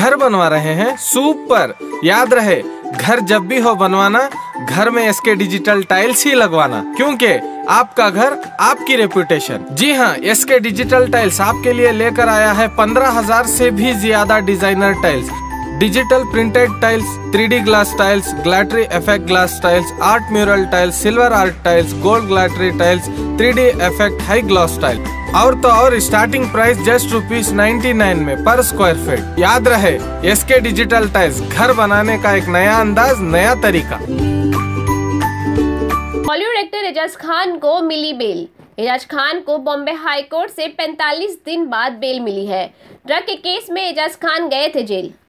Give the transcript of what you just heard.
घर बनवा रहे हैं? सुपर। याद रहे, घर जब भी हो बनवाना, घर में एसके डिजिटल टाइल्स ही लगवाना, क्योंकि आपका घर आपकी रेपुटेशन। जी हाँ, एसके डिजिटल टाइल्स आपके लिए लेकर आया है 15,000 से भी ज्यादा designer tiles, digital printed tiles, 3D glass tiles, glittery effect glass tiles, art mural tiles, silver art tiles, gold glittery tiles, 3D effect high gloss tile. और तो और स्टार्टिंग प्राइस जस्ट ₹99 में पर स्क्वायर फीट। याद रहे, SK digital tiles, घर बनाने का एक नया अंदाज, नया तरीका। बॉलीवुड एक्टर एजाज खान को मिली बेल। एजाज खान को बॉम्बे हाई कोर्ट से 45 दिन बाद बेल मिली है। ड्रग के केस में एजाज खान गए थे जेल।